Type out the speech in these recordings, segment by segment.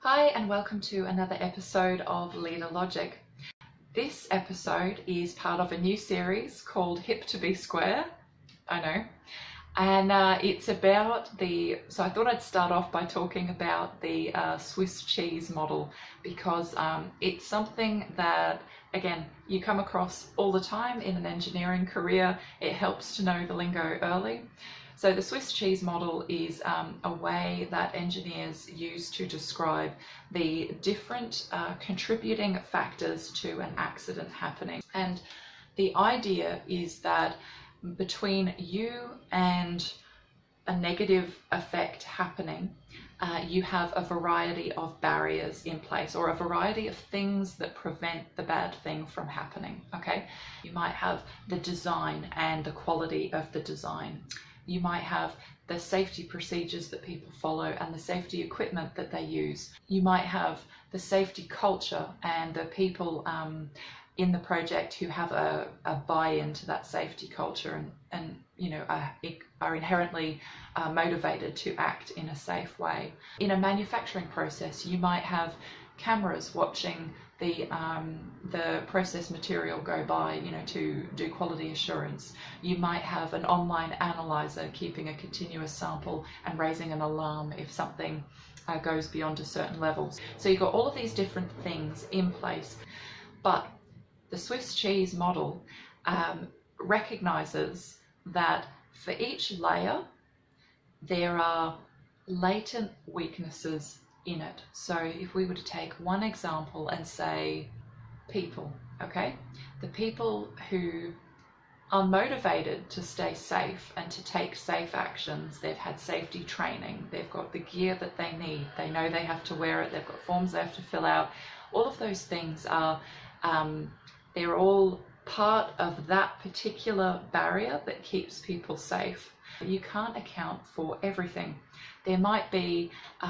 Hi and welcome to another episode of Leader Logic. This episode is part of a new series called Hip to be Square. I know. And it's about so I thought I'd start off by talking about the Swiss cheese model because it's something that, again, you come across all the time in an engineering career. It helps to know the lingo early. So the Swiss cheese model is a way that engineers use to describe the different contributing factors to an accident happening. And the idea is that between you and a negative effect happening, you have a variety of barriers in place, or a variety of things that prevent the bad thing from happening, okay? You might have the design and the quality of the design. You might have the safety procedures that people follow and the safety equipment that they use. You might have the safety culture and the people in the project who have a buy-in to that safety culture and you know, are inherently motivated to act in a safe way. In a manufacturing process, you might have cameras watching the process material go by, you know, to do quality assurance. You might have an online analyzer keeping a continuous sample and raising an alarm if something goes beyond a certain level. So you've got all of these different things in place, but the Swiss cheese model recognizes that for each layer there are latent weaknesses in it. So if we were to take one example and say people, okay? The people who are motivated to stay safe and to take safe actions, they've had safety training, they've got the gear that they need, they know they have to wear it, they've got forms they have to fill out. All of those things are, they're all part of that particular barrier that keeps people safe. You can't account for everything. There might be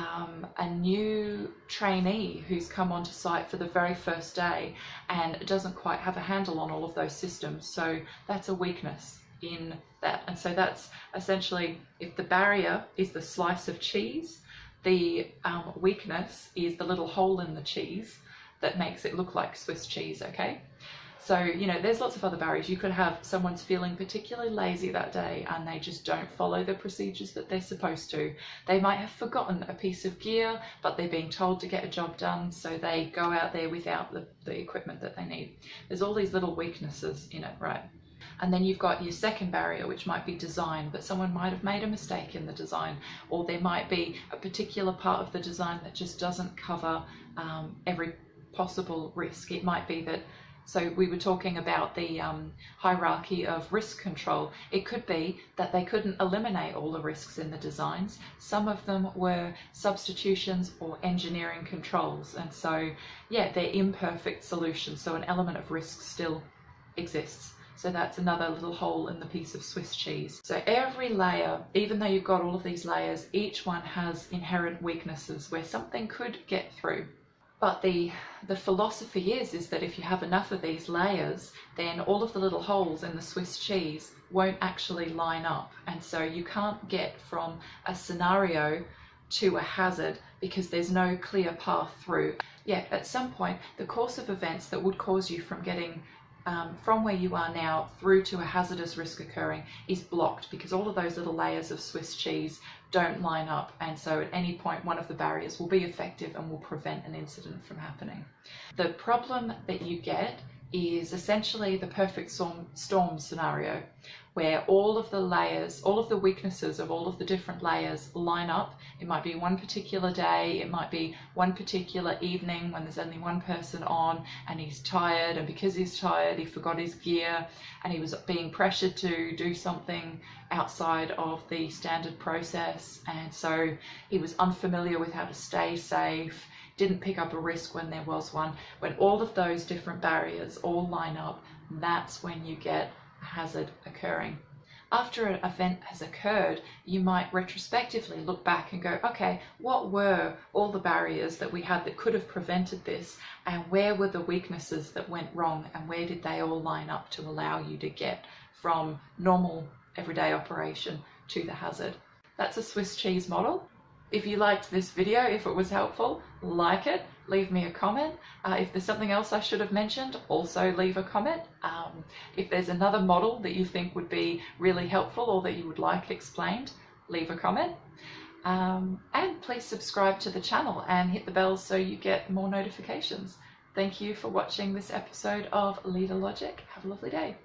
a new trainee who's come onto site for the very first day and doesn't quite have a handle on all of those systems. So that's a weakness in that. And so that's essentially, if the barrier is the slice of cheese, the weakness is the little hole in the cheese that makes it look like Swiss cheese, okay? So, you know, there's lots of other barriers. You could have someone's feeling particularly lazy that day and they just don't follow the procedures that they're supposed to. They might have forgotten a piece of gear, but they're being told to get a job done, so they go out there without the equipment that they need. There's all these little weaknesses in it, right? And then you've got your second barrier, which might be design, but someone might have made a mistake in the design, or there might be a particular part of the design that just doesn't cover every possible risk. It might be that, so we were talking about the hierarchy of risk control. It could be that they couldn't eliminate all the risks in the designs. Some of them were substitutions or engineering controls. And so, yeah, they're imperfect solutions. So an element of risk still exists. So that's another little hole in the piece of Swiss cheese. So every layer, even though you've got all of these layers, each one has inherent weaknesses where something could get through. But the philosophy is that if you have enough of these layers, then all of the little holes in the Swiss cheese won't actually line up. And so you can't get from a scenario to a hazard because there's no clear path through. Yeah, at some point, the course of events that would cause you from getting from where you are now through to a hazardous risk occurring is blocked because all of those little layers of Swiss cheese don't line up, and so at any point one of the barriers will be effective and will prevent an incident from happening. The problem that you get is essentially the perfect storm scenario, where all of the layers, all of the weaknesses of all of the different layers line up. It might be one particular day, it might be one particular evening when there's only one person on and he's tired, and because he's tired he forgot his gear and he was being pressured to do something outside of the standard process, and so he was unfamiliar with how to stay safe, didn't pick up a risk when there was one. When all of those different barriers all line up, that's when you get a hazard occurring. After an event has occurred, you might retrospectively look back and go, okay, what were all the barriers that we had that could have prevented this, and where were the weaknesses that went wrong, and where did they all line up to allow you to get from normal everyday operation to the hazard? That's a Swiss cheese model. If you liked this video, if it was helpful, like it, leave me a comment. If there's something else I should have mentioned, also leave a comment. If there's another model that you think would be really helpful or that you would like explained, leave a comment. And please subscribe to the channel and hit the bell so you get more notifications. Thank you for watching this episode of Leader Logic. Have a lovely day.